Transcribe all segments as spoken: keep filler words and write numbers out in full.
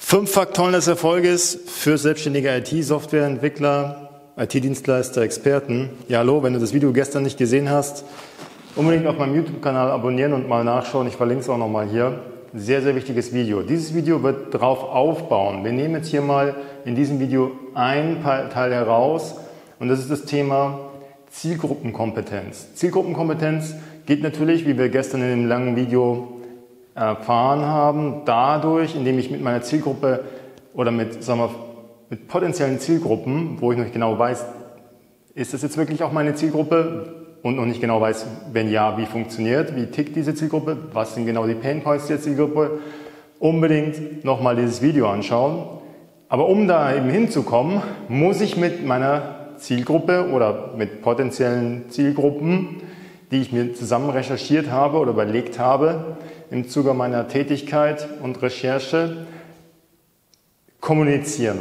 Fünf Faktoren des Erfolges für selbstständige I T-Softwareentwickler, I T-Dienstleister, Experten. Ja, hallo, wenn du das Video gestern nicht gesehen hast, unbedingt auf meinem YouTube-Kanal abonnieren und mal nachschauen. Ich verlinke es auch nochmal hier. Sehr, sehr wichtiges Video. Dieses Video wird darauf aufbauen. Wir nehmen jetzt hier mal in diesem Video ein Teil heraus und das ist das Thema Zielgruppenkompetenz. Zielgruppenkompetenz geht natürlich, wie wir gestern in dem langen Video erfahren haben, dadurch, indem ich mit meiner Zielgruppe oder mit, sagen wir, mit potenziellen Zielgruppen, wo ich noch nicht genau weiß, ist das jetzt wirklich auch meine Zielgruppe und noch nicht genau weiß, wenn ja, wie funktioniert, wie tickt diese Zielgruppe, was sind genau die Painpoints der Zielgruppe, unbedingt nochmal dieses Video anschauen. Aber um da eben hinzukommen, muss ich mit meiner Zielgruppe oder mit potenziellen Zielgruppen, die ich mir zusammen recherchiert habe oder überlegt habe, im Zuge meiner Tätigkeit und Recherche kommunizieren.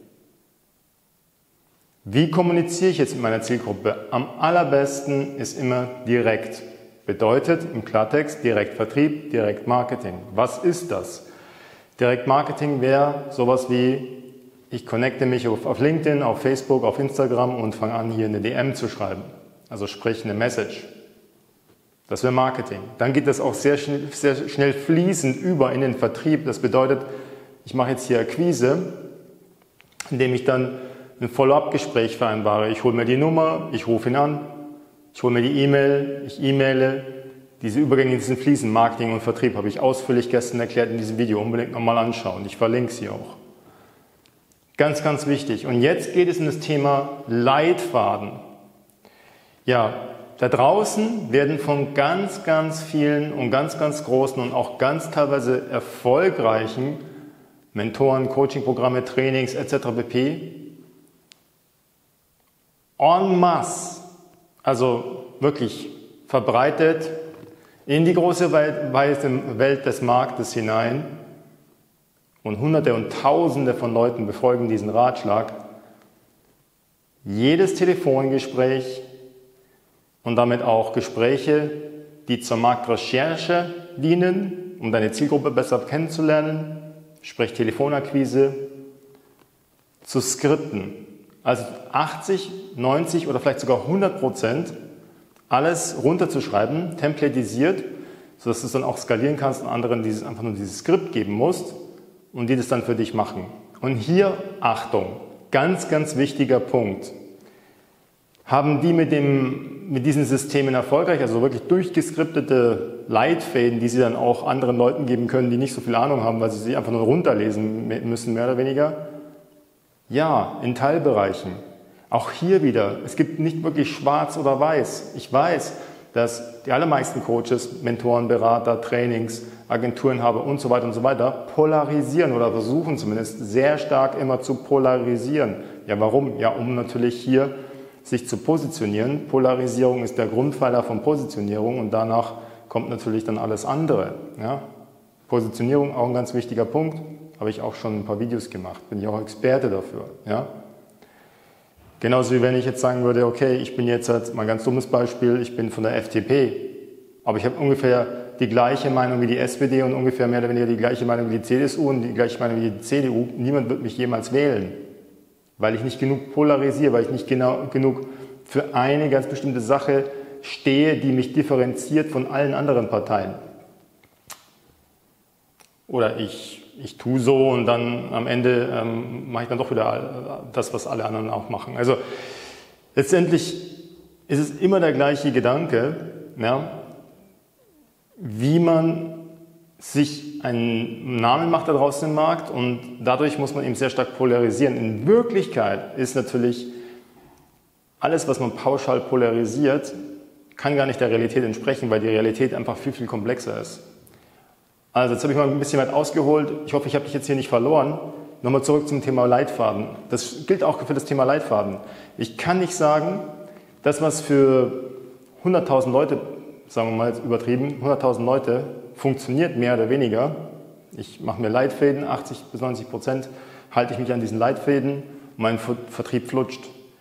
Wie kommuniziere ich jetzt mit meiner Zielgruppe? Am allerbesten ist immer direkt. Bedeutet im Klartext Direktvertrieb, Direktmarketing. Was ist das? Direktmarketing wäre sowas wie, ich connecte mich auf, auf LinkedIn, auf Facebook, auf Instagram und fange an, hier eine D M zu schreiben. Also sprich eine Message. Das wäre Marketing. Dann geht das auch sehr schnell, sehr schnell fließend über in den Vertrieb. Das bedeutet, ich mache jetzt hier Akquise, indem ich dann ein Follow-up-Gespräch vereinbare. Ich hole mir die Nummer, ich rufe ihn an, ich hole mir die E-Mail, ich E-Maile. Diese Übergänge in diesen Fließen, Marketing und Vertrieb, habe ich ausführlich gestern erklärt in diesem Video. Unbedingt nochmal anschauen. Ich verlinke sie auch. Ganz, ganz wichtig. Und jetzt geht es in das Thema Leitfaden. Ja, da draußen werden von ganz, ganz vielen und ganz, ganz großen und auch ganz teilweise erfolgreichen Mentoren, Coachingprogramme, Trainings et cetera pp. en masse, also wirklich verbreitet, in die große Welt des Marktes hinein und Hunderte und Tausende von Leuten befolgen diesen Ratschlag. Jedes Telefongespräch und damit auch Gespräche, die zur Marktrecherche dienen, um deine Zielgruppe besser kennenzulernen, sprich Telefonakquise, zu skripten. Also achtzig, neunzig oder vielleicht sogar hundert Prozent alles runterzuschreiben, templatisiert, sodass du es dann auch skalieren kannst und anderen dieses, einfach nur dieses Skript geben musst und die das dann für dich machen. Und hier, Achtung, ganz, ganz wichtiger Punkt. Haben die mit, dem, mit diesen Systemen erfolgreich, also wirklich durchgeskriptete Leitfäden, die sie dann auch anderen Leuten geben können, die nicht so viel Ahnung haben, weil sie sie einfach nur runterlesen müssen, mehr oder weniger? Ja, in Teilbereichen. Auch hier wieder, es gibt nicht wirklich schwarz oder weiß. Ich weiß, dass die allermeisten Coaches, Mentoren, Berater, Trainings, Agenturenhaber und so weiter und so weiter polarisieren oder versuchen zumindest sehr stark immer zu polarisieren. Ja, warum? Ja, um natürlich hier sich zu positionieren. Polarisierung ist der Grundpfeiler von Positionierung und danach kommt natürlich dann alles andere. Ja? Positionierung auch ein ganz wichtiger Punkt, habe ich auch schon ein paar Videos gemacht, bin ich auch Experte dafür. Ja? Genauso wie wenn ich jetzt sagen würde, okay, ich bin jetzt halt mal ein ganz dummes Beispiel, ich bin von der F D P, aber ich habe ungefähr die gleiche Meinung wie die S P D und ungefähr mehr oder weniger die gleiche Meinung wie die C S U und die gleiche Meinung wie die C D U. Niemand wird mich jemals wählen. Weil ich nicht genug polarisiere, weil ich nicht genau, genug für eine ganz bestimmte Sache stehe, die mich differenziert von allen anderen Parteien. Oder ich, ich tue so und dann am Ende ähm, mache ich dann doch wieder das, was alle anderen auch machen. Also letztendlich ist es immer der gleiche Gedanke, ja, wie man sich einen Namen macht da draußen im Markt und dadurch muss man eben sehr stark polarisieren. In Wirklichkeit ist natürlich alles, was man pauschal polarisiert, kann gar nicht der Realität entsprechen, weil die Realität einfach viel, viel komplexer ist. Also jetzt habe ich mal ein bisschen weit ausgeholt. Ich hoffe, ich habe dich jetzt hier nicht verloren. Nochmal zurück zum Thema Leitfaden. Das gilt auch für das Thema Leitfaden. Ich kann nicht sagen, das, was für hunderttausend Leute, sagen wir mal jetzt übertrieben, hunderttausend Leute funktioniert mehr oder weniger. Ich mache mir Leitfäden, achtzig bis neunzig Prozent halte ich mich an diesen Leitfäden und mein Vertrieb flutscht.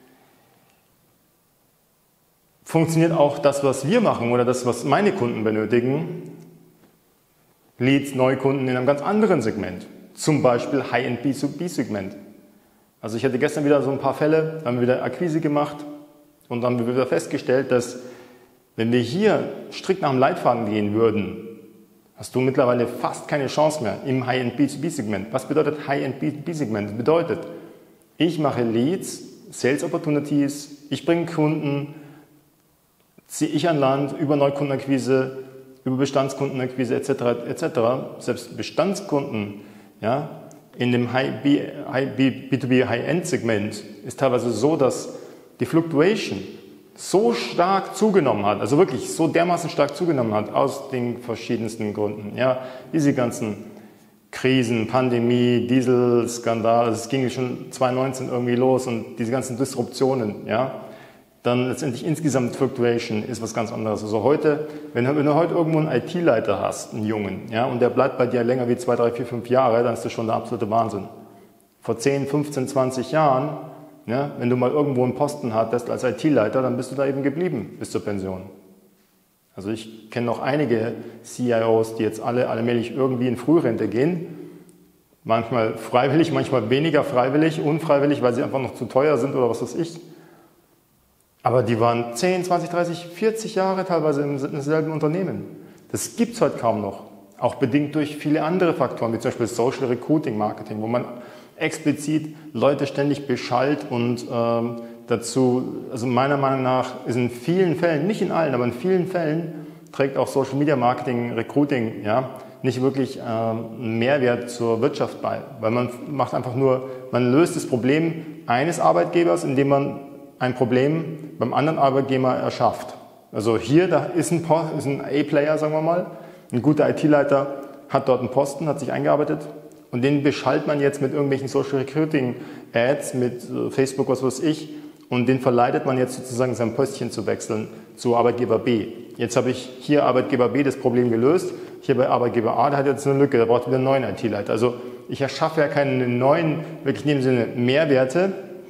Funktioniert auch das, was wir machen oder das, was meine Kunden benötigen, Leads, Neukunden in einem ganz anderen Segment. Zum Beispiel High-End B zwei B Segment. Also ich hatte gestern wieder so ein paar Fälle, da haben wir wieder Akquise gemacht und dann haben wir wieder festgestellt, dass wenn wir hier strikt nach dem Leitfaden gehen würden, hast du mittlerweile fast keine Chance mehr im High-End B zwei B Segment. Was bedeutet High-End B zwei B Segment? Das bedeutet, ich mache Leads, Sales Opportunities, ich bringe Kunden, ziehe ich an Land über Neukundenakquise, über Bestandskundenakquise et cetera et cetera. Selbst Bestandskunden, ja, in dem High B, High B, B zwei B High-End Segment ist teilweise so, dass die Fluctuation so stark zugenommen hat, also wirklich so dermaßen stark zugenommen hat, aus den verschiedensten Gründen. Ja, diese ganzen Krisen, Pandemie, Dieselskandal, also es ging schon zwanzig neunzehn irgendwie los und diese ganzen Disruptionen, ja, dann letztendlich insgesamt Fluctuation ist was ganz anderes. Also heute, wenn, wenn du heute irgendwo einen I T-Leiter hast, einen Jungen, ja, und der bleibt bei dir länger wie zwei, drei, vier, fünf Jahre, dann ist das schon der absolute Wahnsinn. Vor zehn, fünfzehn, zwanzig Jahren, ja, wenn du mal irgendwo einen Posten hattest als I T-Leiter, dann bist du da eben geblieben bis zur Pension. Also ich kenne noch einige C I Os, die jetzt alle allmählich irgendwie in Frührente gehen. Manchmal freiwillig, manchmal weniger freiwillig, unfreiwillig, weil sie einfach noch zu teuer sind oder was weiß ich. Aber die waren zehn, zwanzig, dreißig, vierzig Jahre teilweise im selben Unternehmen. Das gibt es heute kaum noch. Auch bedingt durch viele andere Faktoren, wie zum Beispiel Social Recruiting Marketing, wo man explizit Leute ständig beschallt und ähm, dazu, also meiner Meinung nach ist in vielen Fällen, nicht in allen, aber in vielen Fällen trägt auch Social Media Marketing, Recruiting, ja, nicht wirklich ähm, einen Mehrwert zur Wirtschaft bei, weil man macht einfach nur, man löst das Problem eines Arbeitgebers, indem man ein Problem beim anderen Arbeitgeber erschafft. Also hier, da ist ein, ist ein A-Player, sagen wir mal, ein guter I T-Leiter hat dort einen Posten, hat sich eingearbeitet und den beschallt man jetzt mit irgendwelchen Social Recruiting Ads, mit Facebook, was weiß ich, und den verleitet man jetzt sozusagen sein Pöstchen zu wechseln zu Arbeitgeber B. Jetzt habe ich hier Arbeitgeber B das Problem gelöst, hier bei Arbeitgeber A, der hat jetzt eine Lücke, der braucht wieder einen neuen I T-Leiter. Also ich erschaffe ja keine neuen, wirklich in dem Sinne Mehrwerte,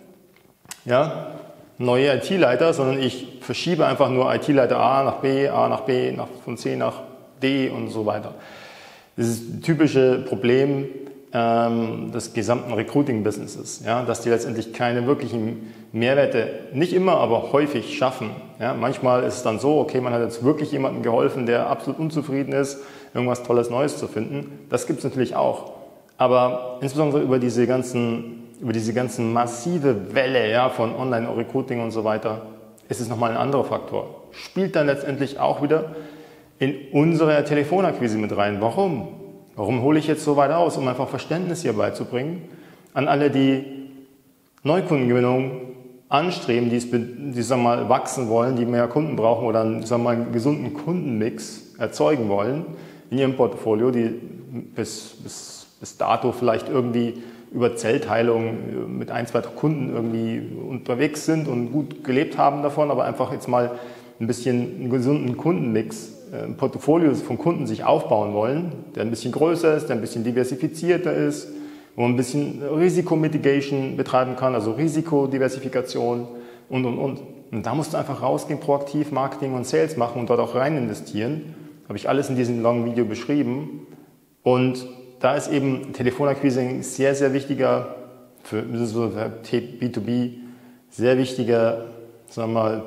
ja, neue I T-Leiter, sondern ich verschiebe einfach nur I T-Leiter A nach B, A nach B, nach, von C nach D und so weiter. Das ist das typische Problem ähm, des gesamten Recruiting-Businesses, ja, dass die letztendlich keine wirklichen Mehrwerte, nicht immer, aber häufig schaffen. Ja. Manchmal ist es dann so, okay, man hat jetzt wirklich jemandem geholfen, der absolut unzufrieden ist, irgendwas Tolles Neues zu finden. Das gibt es natürlich auch. Aber insbesondere über diese ganzen über diese ganzen massive Welle, ja, von Online-Recruiting und so weiter, ist es nochmal ein anderer Faktor. Spielt dann letztendlich auch wieder in unsere Telefonakquise mit rein. Warum? Warum hole ich jetzt so weit aus, um einfach Verständnis hier beizubringen an alle, die Neukundengewinnung anstreben, die, es, die sagen wir mal, wachsen wollen, die mehr Kunden brauchen oder einen, sagen wir mal, einen gesunden Kundenmix erzeugen wollen in ihrem Portfolio, die bis, bis, bis dato vielleicht irgendwie über Zellteilung mit ein, zwei Kunden irgendwie unterwegs sind und gut gelebt haben davon, aber einfach jetzt mal ein bisschen einen gesunden Kundenmix, ein Portfolio von Kunden sich aufbauen wollen, der ein bisschen größer ist, der ein bisschen diversifizierter ist, wo man ein bisschen Risikomitigation betreiben kann, also Risikodiversifikation und, und, und. Und da musst du einfach rausgehen, proaktiv Marketing und Sales machen und dort auch rein investieren. Habe ich alles in diesem langen Video beschrieben. Und da ist eben Telefonakquise ein sehr, sehr wichtiger, für B zwei B, sehr wichtiger, sagen wir mal,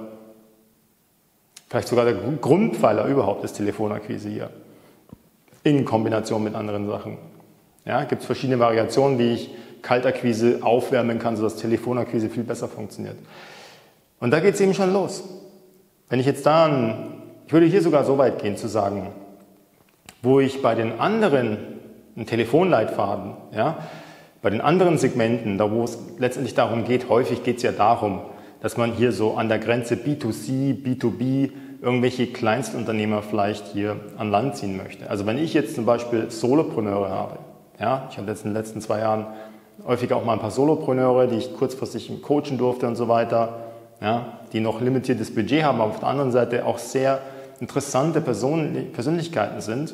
vielleicht sogar der Grundpfeiler überhaupt ist Telefonakquise hier. In Kombination mit anderen Sachen. Ja, gibt es verschiedene Variationen, wie ich Kaltakquise aufwärmen kann, sodass Telefonakquise viel besser funktioniert. Und da geht es eben schon los. Wenn ich jetzt da, ich würde hier sogar so weit gehen zu sagen, wo ich bei den anderen einen Telefonleitfaden, ja, bei den anderen Segmenten, da wo es letztendlich darum geht, häufig geht es ja darum, dass man hier so an der Grenze B zwei C, B zwei B irgendwelche Kleinstunternehmer vielleicht hier an Land ziehen möchte. Also wenn ich jetzt zum Beispiel Solopreneure habe, ja, ich habe jetzt in den letzten zwei Jahren häufig auch mal ein paar Solopreneure, die ich kurzfristig coachen durfte und so weiter, ja, die noch limitiertes Budget haben, aber auf der anderen Seite auch sehr interessante Person, Persönlichkeiten sind.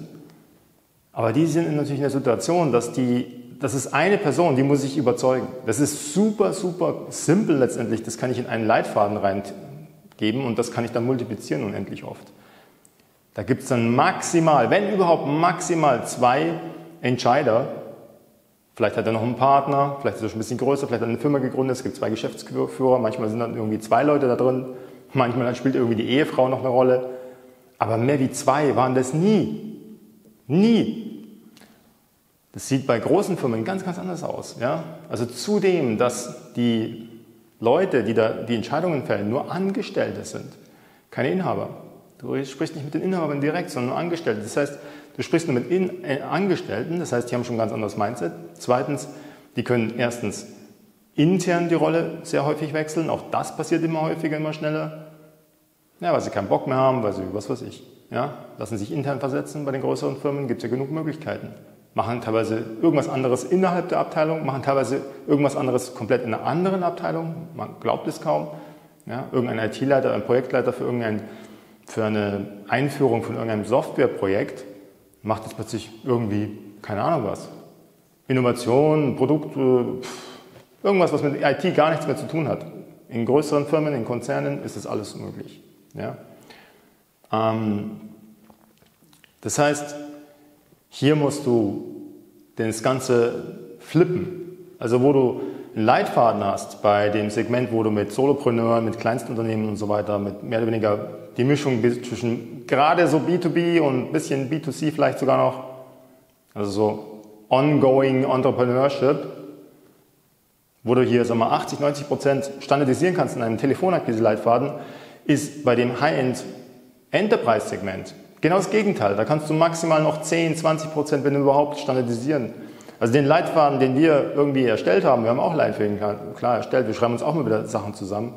Aber die sind natürlich in der Situation, dass die, das ist eine Person, die muss ich überzeugen. Das ist super, super simpel letztendlich. Das kann ich in einen Leitfaden reingeben und das kann ich dann multiplizieren unendlich oft. Da gibt es dann maximal, wenn überhaupt maximal zwei Entscheider, Vielleicht hat er noch einen Partner, vielleicht ist er schon ein bisschen größer, vielleicht hat er eine Firma gegründet, es gibt zwei Geschäftsführer, manchmal sind dann irgendwie zwei Leute da drin, manchmal spielt irgendwie die Ehefrau noch eine Rolle. Aber mehr wie zwei waren das nie. Nie. Das sieht bei großen Firmen ganz, ganz anders aus. Ja? Also zudem, dass die Leute, die da die Entscheidungen fällen, nur Angestellte sind, keine Inhaber. Du sprichst nicht mit den Inhabern direkt, sondern nur Angestellte. Das heißt, du sprichst nur mit In- äh, Angestellten, das heißt, die haben schon ein ganz anderes Mindset. Zweitens, die können erstens intern die Rolle sehr häufig wechseln, auch das passiert immer häufiger, immer schneller. Ja, weil sie keinen Bock mehr haben, weil sie, was weiß ich, ja, lassen sich intern versetzen. Bei den größeren Firmen gibt es ja genug Möglichkeiten. Machen teilweise irgendwas anderes innerhalb der Abteilung, machen teilweise irgendwas anderes komplett in einer anderen Abteilung. Man glaubt es kaum. Ja, irgendein I T-Leiter, ein Projektleiter für, irgendein, für eine Einführung von irgendeinem Softwareprojekt macht jetzt plötzlich irgendwie, keine Ahnung was. Innovation, Produkte, irgendwas, was mit I T gar nichts mehr zu tun hat. In größeren Firmen, in Konzernen ist das alles möglich. Ja? Ähm, das heißt, hier musst du das Ganze flippen. Also wo du einen Leitfaden hast bei dem Segment, wo du mit Solopreneuren, mit Kleinstunternehmen und so weiter, mit mehr oder weniger die Mischung zwischen gerade so B zwei B und ein bisschen B zwei C vielleicht sogar noch, also so ongoing Entrepreneurship, wo du hier, sag mal, achtzig, neunzig Prozent standardisieren kannst in einem Telefonakquise-Leitfaden, ist bei dem High-End Enterprise-Segment genau das Gegenteil. Da kannst du maximal noch zehn, zwanzig Prozent, wenn du überhaupt, standardisieren. Also den Leitfaden, den wir irgendwie erstellt haben, wir haben auch Leitfäden klar erstellt, wir schreiben uns auch mal wieder Sachen zusammen,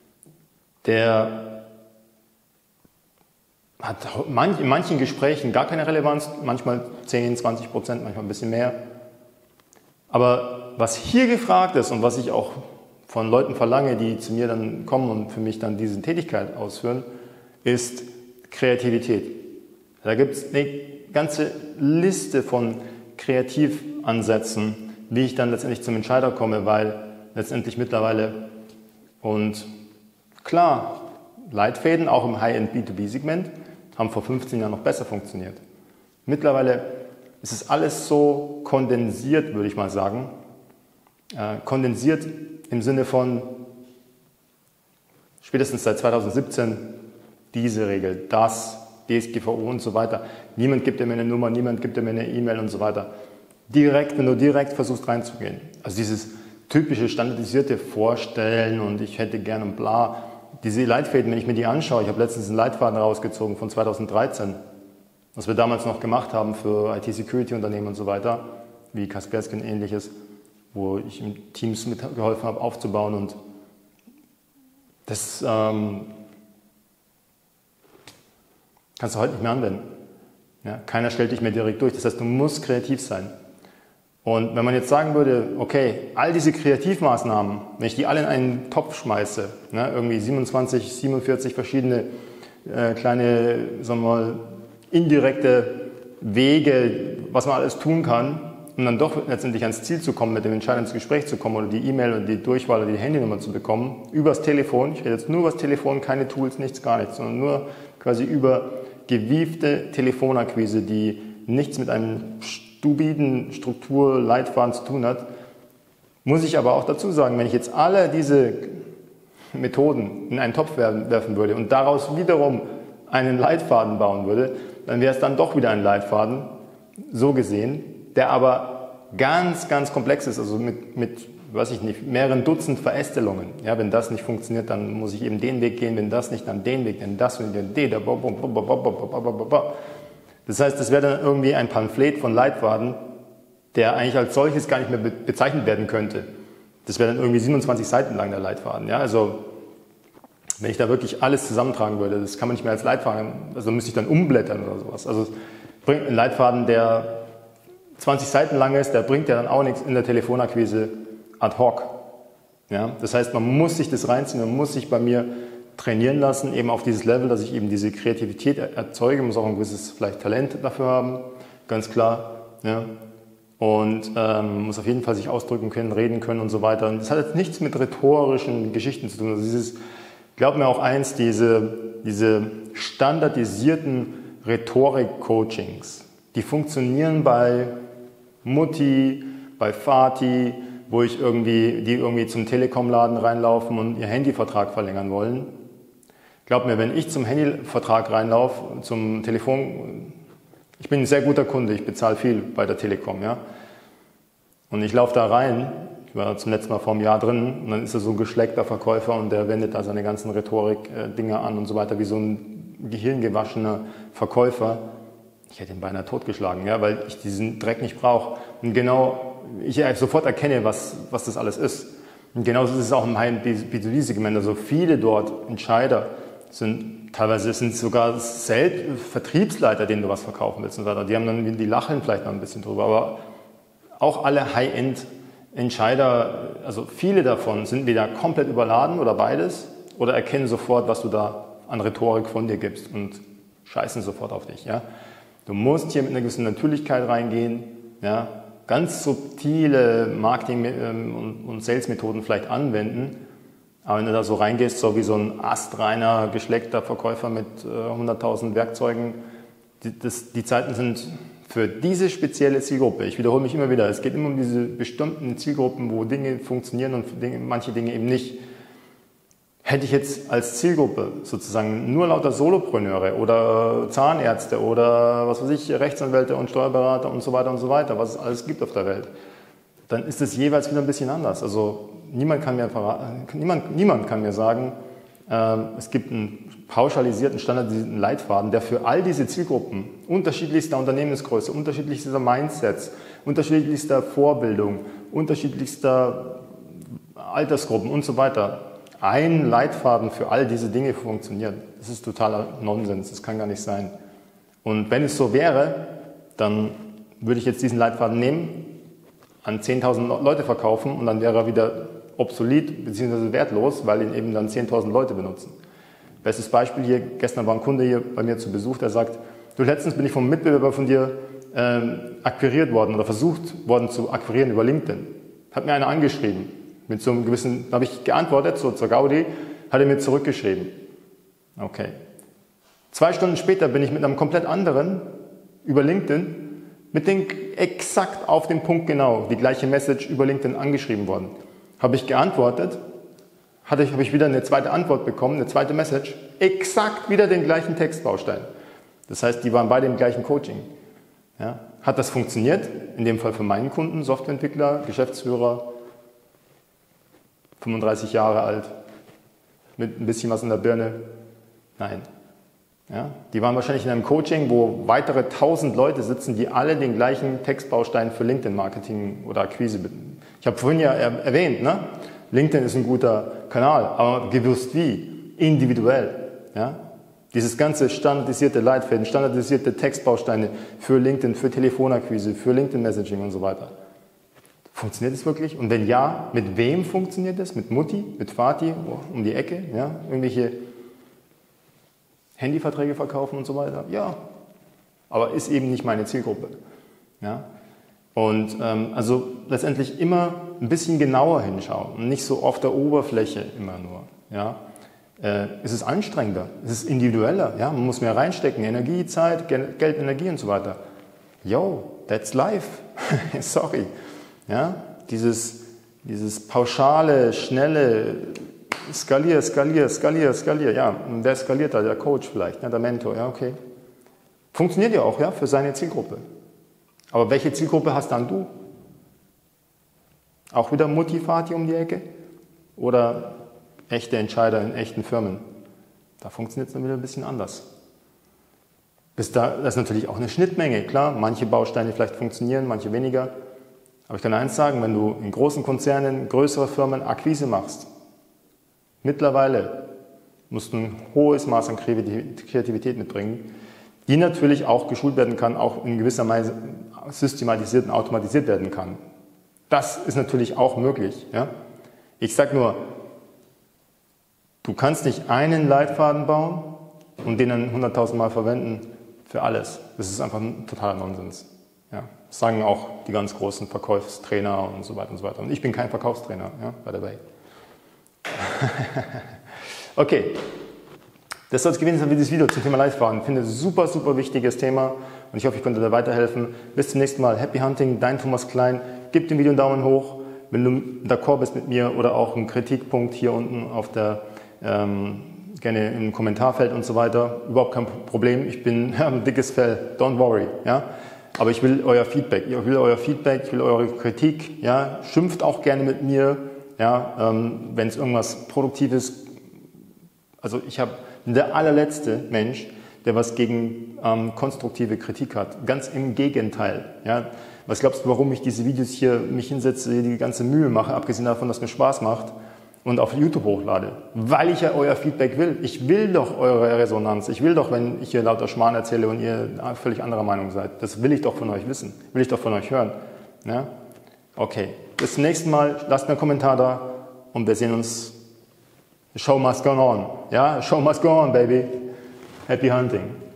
der hat in manchen Gesprächen gar keine Relevanz, manchmal zehn, zwanzig Prozent, manchmal ein bisschen mehr. Aber was hier gefragt ist und was ich auch von Leuten verlange, die zu mir dann kommen und für mich dann diese Tätigkeit ausführen, ist Kreativität. Da gibt es eine ganze Liste von Kreativansätzen, wie ich dann letztendlich zum Entscheider komme, weil letztendlich mittlerweile, und klar, Leitfäden, auch im High-End B zwei B-Segment, haben vor fünfzehn Jahren noch besser funktioniert. Mittlerweile ist es alles so kondensiert, würde ich mal sagen. Äh, kondensiert im Sinne von spätestens seit zweitausendsiebzehn diese Regel, das, D S G V O und so weiter. Niemand gibt dir mehr eine Nummer, niemand gibt dir mehr eine E-Mail und so weiter. Direkt, wenn du direkt versuchst reinzugehen. Also dieses typische standardisierte Vorstellen und ich hätte gerne ein bla. Diese Leitfäden, wenn ich mir die anschaue, ich habe letztens einen Leitfaden rausgezogen von zweitausenddreizehn, was wir damals noch gemacht haben für I T-Security-Unternehmen und so weiter, wie Kaspersky und ähnliches, wo ich im Teams mitgeholfen habe aufzubauen und das ähm, kannst du heute nicht mehr anwenden. Ja, keiner stellt dich mehr direkt durch, das heißt, du musst kreativ sein. Und wenn man jetzt sagen würde, okay, all diese Kreativmaßnahmen, wenn ich die alle in einen Topf schmeiße, ne, irgendwie siebenundzwanzig, siebenundvierzig verschiedene äh, kleine, sagen wir mal, indirekte Wege, was man alles tun kann, um dann doch letztendlich ans Ziel zu kommen, mit dem Entscheider ins Gespräch zu kommen oder die E-Mail oder die Durchwahl oder die Handynummer zu bekommen, übers Telefon, ich rede jetzt nur übers Telefon, keine Tools, nichts, gar nichts, sondern nur quasi über gewiefte Telefonakquise, die nichts mit einem stupiden Strukturleitfaden zu tun hat, muss ich aber auch dazu sagen, wenn ich jetzt alle diese Methoden in einen Topf werfen würde und daraus wiederum einen Leitfaden bauen würde, dann wäre es dann doch wieder ein Leitfaden, so gesehen, der aber ganz, ganz komplex ist, also mit, mit weiß ich nicht, mehreren Dutzend Verästelungen. Ja, wenn das nicht funktioniert, dann muss ich eben den Weg gehen, wenn das nicht, dann den Weg, dann das und den, den, den, das heißt, das wäre dann irgendwie ein Pamphlet von Leitfaden, der eigentlich als solches gar nicht mehr bezeichnet werden könnte. Das wäre dann irgendwie siebenundzwanzig Seiten lang, der Leitfaden. Ja, also, wenn ich da wirklich alles zusammentragen würde, das kann man nicht mehr als Leitfaden, also müsste ich dann umblättern oder sowas. Also, bringt einen Leitfaden, der zwanzig Seiten lang ist, der bringt ja dann auch nichts in der Telefonakquise ad hoc. Ja, das heißt, man muss sich das reinziehen, man muss sich bei mir trainieren lassen, eben auf dieses Level, dass ich eben diese Kreativität erzeuge, muss auch ein gewisses vielleicht Talent dafür haben, ganz klar. Ja. Und ähm, muss auf jeden Fall sich ausdrücken können, reden können und so weiter. Und das hat jetzt nichts mit rhetorischen Geschichten zu tun. Also dieses, glaub mir auch eins, diese, diese standardisierten Rhetorik-Coachings, die funktionieren bei Mutti, bei Fatih, wo ich irgendwie, die irgendwie zum Telekom-Laden reinlaufen und ihr Handyvertrag verlängern wollen. Glaub mir, wenn ich zum Handyvertrag reinlaufe, zum Telefon, ich bin ein sehr guter Kunde, ich bezahle viel bei der Telekom, ja. Und ich laufe da rein, ich war zum letzten Mal vor einem Jahr drin, und dann ist er so ein geschleckter Verkäufer und der wendet da seine ganzen Rhetorik-Dinger an und so weiter, wie so ein gehirngewaschener Verkäufer. Ich hätte ihn beinahe totgeschlagen, ja, weil ich diesen Dreck nicht brauche. Und genau, ich sofort erkenne, was, was das alles ist. Und genauso ist es auch im High-End B zwei B-Segment. Also viele dort Entscheider sind, teilweise sind sogar selbst Vertriebsleiter, denen du was verkaufen willst und so weiter. Die haben dann, die lachen vielleicht noch ein bisschen drüber, aber auch alle High-End-Entscheider, also viele davon sind entweder komplett überladen oder beides oder erkennen sofort, was du da an Rhetorik von dir gibst und scheißen sofort auf dich. Ja? Du musst hier mit einer gewissen Natürlichkeit reingehen, ja? Ganz subtile Marketing- und, und Sales-Methoden vielleicht anwenden, aber wenn du da so reingehst, so wie so ein astreiner, geschleckter Verkäufer mit äh, hunderttausend Werkzeugen, die, das, die Zeiten sind für diese spezielle Zielgruppe. Ich wiederhole mich immer wieder, es geht immer um diese bestimmten Zielgruppen, wo Dinge funktionieren und Dinge, manche Dinge eben nicht. Hätte ich jetzt als Zielgruppe sozusagen nur lauter Solopreneure oder Zahnärzte oder was weiß ich, Rechtsanwälte und Steuerberater und so weiter und so weiter, was es alles gibt auf der Welt, dann ist es jeweils wieder ein bisschen anders. Also niemand kann mir, niemand, niemand kann mir sagen, äh, es gibt einen pauschalisierten, standardisierten Leitfaden, der für all diese Zielgruppen unterschiedlichster Unternehmensgröße, unterschiedlichster Mindsets, unterschiedlichster Vorbildung, unterschiedlichster Altersgruppen und so weiter, ein Leitfaden für all diese Dinge funktioniert. Das ist totaler Nonsens, das kann gar nicht sein. Und wenn es so wäre, dann würde ich jetzt diesen Leitfaden nehmen, an zehntausend Leute verkaufen und dann wäre er wieder obsolet bzw. wertlos, weil ihn eben dann zehntausend Leute benutzen. Bestes Beispiel hier, gestern war ein Kunde hier bei mir zu Besuch, der sagt, du, letztens bin ich vom Mitbewerber von dir ähm, akquiriert worden oder versucht worden zu akquirieren über LinkedIn. Hat mir einer angeschrieben. Mit so einem gewissen, da habe ich geantwortet, so zur Gaudi, hat er mir zurückgeschrieben. Okay. Zwei Stunden später bin ich mit einem komplett anderen über LinkedIn mit dem exakt auf den Punkt genau, die gleiche Message über LinkedIn angeschrieben worden. Habe ich geantwortet, hatte ich, habe ich wieder eine zweite Antwort bekommen, eine zweite Message, exakt wieder den gleichen Textbaustein. Das heißt, die waren beide im gleichen Coaching. Ja. Hat das funktioniert? In dem Fall für meinen Kunden, Softwareentwickler, Geschäftsführer, fünfunddreißig Jahre alt, mit ein bisschen was in der Birne? Nein. Ja, die waren wahrscheinlich in einem Coaching, wo weitere tausend Leute sitzen, die alle den gleichen Textbaustein für LinkedIn-Marketing oder Akquise bitten. Ich habe vorhin ja erwähnt, ne? LinkedIn ist ein guter Kanal, aber gewusst wie? Individuell. Ja? Dieses ganze standardisierte Leitfäden, standardisierte Textbausteine für LinkedIn, für Telefonakquise, für LinkedIn-Messaging und so weiter. Funktioniert es wirklich? Und wenn ja, mit wem funktioniert es? Mit Mutti, mit Vati, um die Ecke? Ja? Irgendwelche Handyverträge verkaufen und so weiter? Ja, aber ist eben nicht meine Zielgruppe. Ja? Und ähm, also letztendlich immer ein bisschen genauer hinschauen und nicht so auf der Oberfläche immer nur. Ja? Äh, es ist anstrengender, es ist individueller. Ja? Man muss mehr reinstecken, Energie, Zeit, Geld, Energie und so weiter. Yo, that's life. Sorry. Ja, dieses, dieses pauschale, schnelle, skalier, skalier, skalier, skalier, ja, und wer skaliert da? Der Coach vielleicht, ne, der Mentor, ja, okay. Funktioniert ja auch, ja, für seine Zielgruppe. Aber welche Zielgruppe hast dann du? Auch wieder Mutti-Vati um die Ecke? Oder echte Entscheider in echten Firmen? Da funktioniert es dann wieder ein bisschen anders. Bis da, das ist natürlich auch eine Schnittmenge, klar, manche Bausteine vielleicht funktionieren, manche weniger. Aber ich kann eins sagen, wenn du in großen Konzernen, größere Firmen Akquise machst, mittlerweile musst du ein hohes Maß an Kreativität mitbringen, die natürlich auch geschult werden kann, auch in gewisser Weise systematisiert und automatisiert werden kann. Das ist natürlich auch möglich. Ja? Ich sage nur, du kannst nicht einen Leitfaden bauen und den dann hunderttausend Mal verwenden für alles. Das ist einfach ein totaler Nonsens. Ja, das sagen auch die ganz großen Verkaufstrainer und so weiter und so weiter. Und ich bin kein Verkaufstrainer, ja, by the way. Okay, das soll es gewesen sein für dieses Video zum Thema Leitfaden. Ich finde es ein super, super wichtiges Thema und ich hoffe, ich konnte da weiterhelfen. Bis zum nächsten Mal. Happy Hunting, dein Thomas Klein. gib dem Video einen Daumen hoch. Wenn du d'accord bist mit mir oder auch einen Kritikpunkt hier unten auf der, ähm, gerne im Kommentarfeld und so weiter, überhaupt kein Problem. Ich bin ja, ein dickes Fell, don't worry. Ja? Aber ich will euer Feedback, ich will euer Feedback, ich will eure Kritik. Ja? Schimpft auch gerne mit mir, ja? ähm, wenn es irgendwas Produktives. Also ich habe der allerletzte Mensch, der was gegen ähm, konstruktive Kritik hat. Ganz im Gegenteil. Ja? Was glaubst du, warum ich diese Videos hier mich hinsetze, die ganze Mühe mache, abgesehen davon, dass mir Spaß macht und auf YouTube hochlade? Weil ich ja euer Feedback will. Ich will doch eure Resonanz. Ich will doch, wenn ich hier lauter Schmarrn erzähle und ihr völlig anderer Meinung seid. Das will ich doch von euch wissen. Will ich doch von euch hören. Ja? Okay. Bis zum nächsten Mal. Lasst mir einen Kommentar da und wir sehen uns. The show must go on. Ja? The show must go on, baby. Happy hunting.